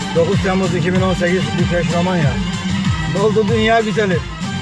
9 Temmuz 2018 Bükreş Romanya. Ne oldu dünya güzeli?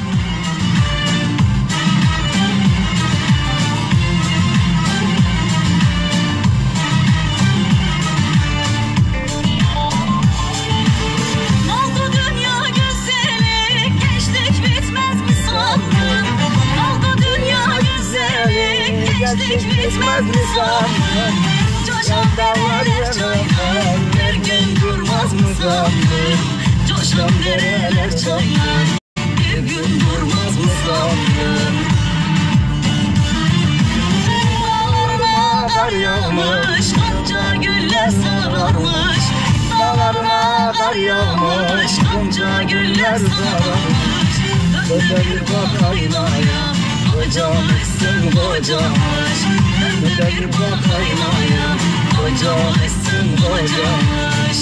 Gençlik bitmez mi sandın? Coşan dereler çaylar bir gün durmaz mı sandın? Coşan dereler çaylar bir gün durmaz mı sandın? Dağlarına kar yağmış, kanca güller sararmış. Dağlarına kar yağmış, kanca güller sararmış. Önde bir bak aynaya, kocamışsın kocamış. Önde bir bak aynaya, kocamışsın kocamış.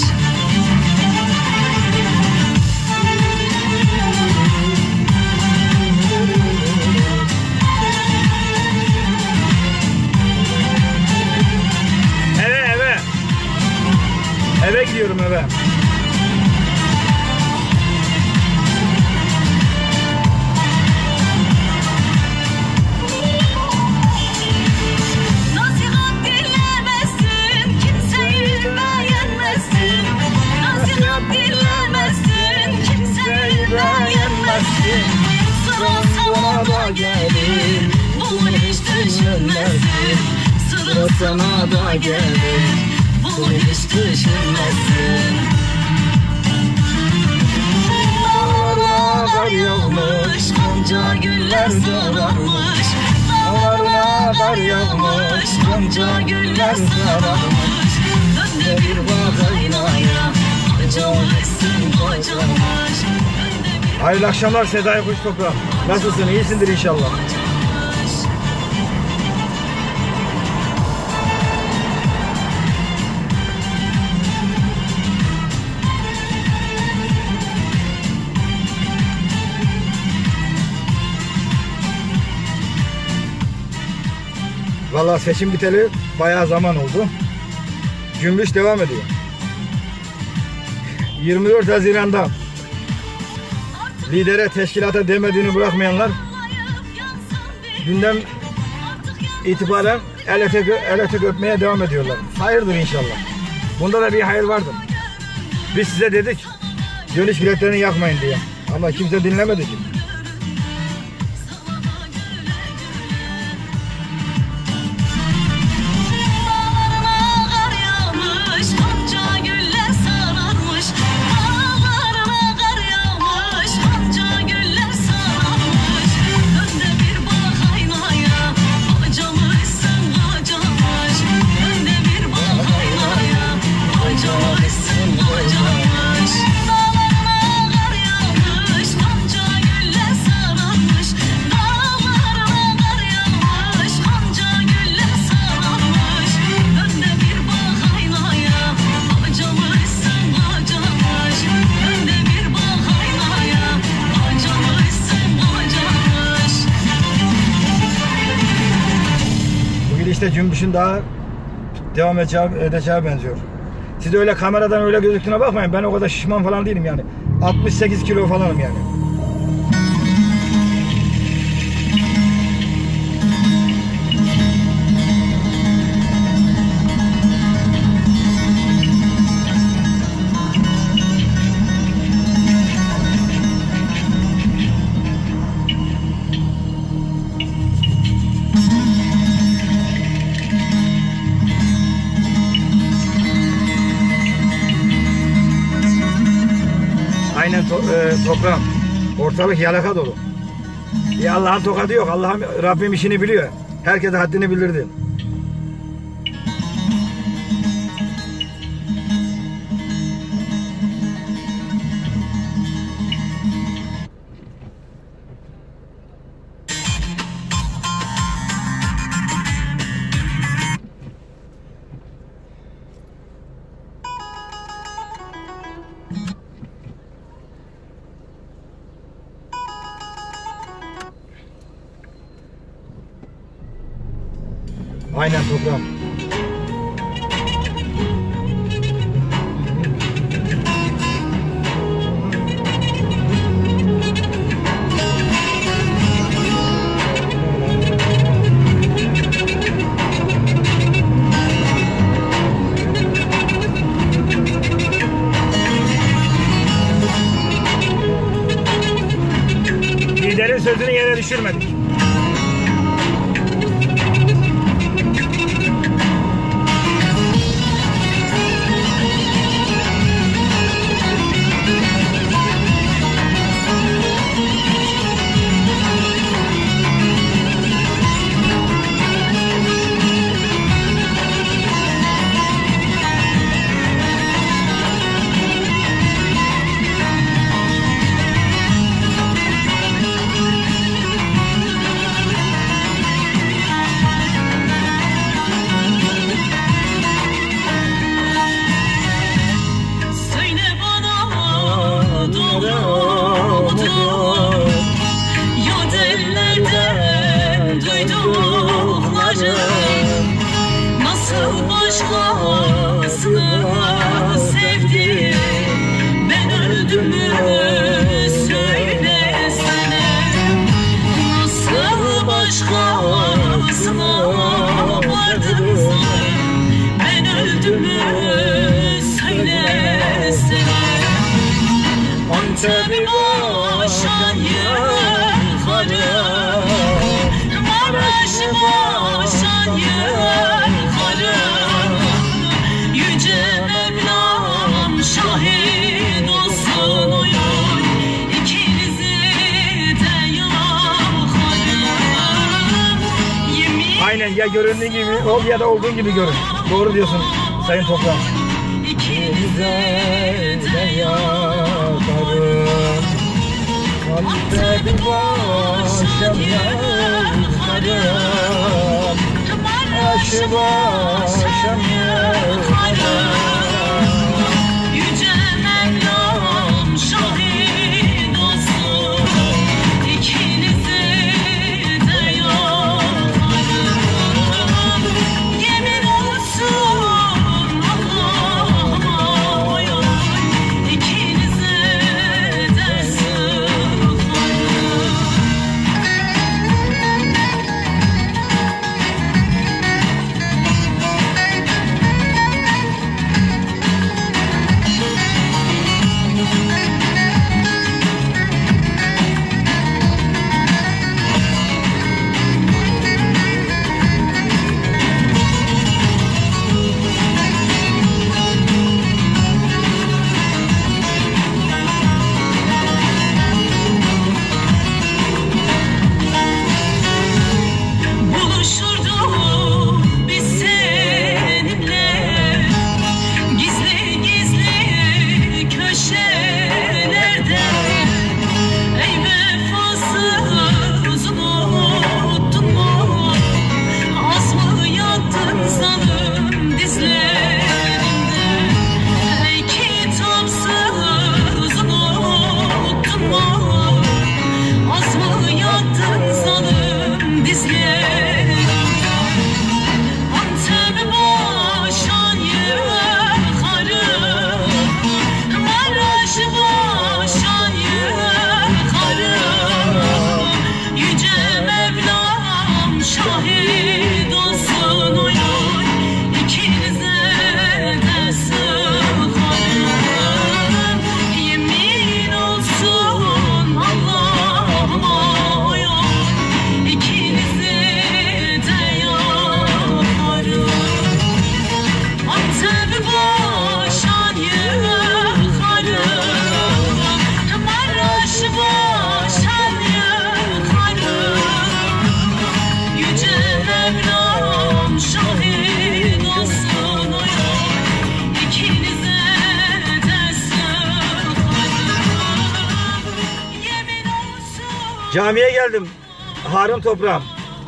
Eve gidiyorum eve. Sıra sana da gelir, bunu hiç düşünmezsin. Sıra sana da gelir, bunu hiç düşünmezsin. Dağlarına kar yağmış, kanca güller sararmış. Dağlarına kar yağmış, kanca güller sararmış. Önde bir bak aynaya, kocamışsın kocamış. Hayırlı akşamlar Sedai Kuş Toprağı. Nasılsın? İyisindir inşallah. Vallahi seçim biteli bayağı zaman oldu. Cümbüş devam ediyor. 24 Haziran'da lidere, teşkilata demediğini bırakmayanlar günden itibaren el ete öpmeye devam ediyorlar. Hayırdır inşallah. Bunda da bir hayır vardır. Biz size dedik dönüş biletlerini yakmayın diye. Ama kimse dinlemedi ki. İşte cümbüşün daha devam edeceği benziyor. Siz öyle kameradan öyle gözüktüğüne bakmayın. Ben o kadar şişman falan değilim yani. 68 kilo falanım yani. Aynen toprağım. Ortalık yalaka dolu. Ya Allah'ın tokadı yok. Allah'ım Rabbim işini biliyor. Herkese haddini bildirdi. Aynen toprağım. sözünü yere düşürmedik. Nasıl başkasını sevdim, ben öldüm mü söylesene. Nasıl başkasına vardın sanırım, ben öldüm mü söylesene. Antep'i başan yukarı, Maraş'ı başan yukarı, Yüce Mevlam şahit olsun oyun, ikinizi de yakarım. Aynen, ya göründüğün gibi ol ya da olduğun gibi görün. Doğru diyorsun Sayın Toprağım. İkinizi de yakarım. Antep'i başan yukarı, Maraş'ı başan yukarı, Yüce Mevlam şahit olsun, ikinizi de yakarım. Yemin olsun Allah'ıma oyun, ikinizi de sıkarım. Buluşurduk biz seninle gizli gizli köşelerde. Ey vefasız unuttun mu? Az mı yattın zalim dizlerimde? Ey kitapsız unuttun mu? Az mı yattın zalim dizlerimde? Antep'i başan yukarı, Maraş'ı başan yukarı, Yüce Mevlam şahit olsun oyun, ikinize de sıkarım. Yemin olsun Allah'ıma oyun, ikinizi de yakarım. Antep'i başan yukarı, Maraş'ı başan yukarı, Yüce Mevlam şahit olsun oyun, ikinize de sıkarım. Yemin olsun Camiye geldim Harun Toprağım.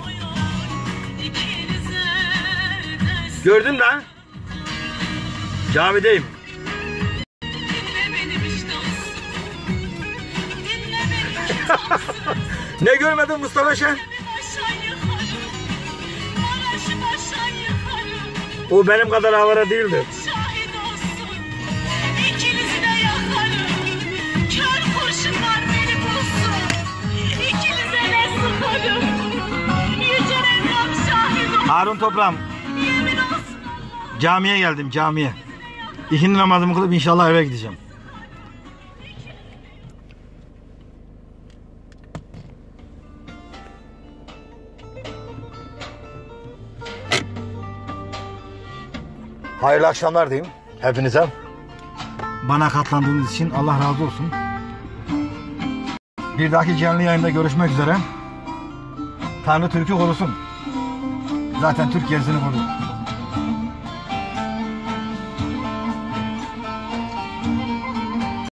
ikinize de Gördün mü lan? Camideyim. dinle beni vicdansız. Dinle beni vicdansız. Ne görmedin Mustafa Şen? Başan yukarı, Maraş'ı başan yukarı, O benim kadar avara değildi. şahit olsun, ikinizi de yakarım. Kör kurşunlar beni bulsun, ikinize de sıkarım. Yüce Mevlam şahit olsun, Harun Toprağım, yemin olsun. camiye geldim, camiye. İkindi namazımı kılıp inşallah eve gideceğim. Hayırlı akşamlar diyeyim hepinize. Bana katlandığınız için Allah razı olsun. Bir dahaki canlı yayında görüşmek üzere. Tanrı Türk'ü korusun. Zaten Türk gerisini korur.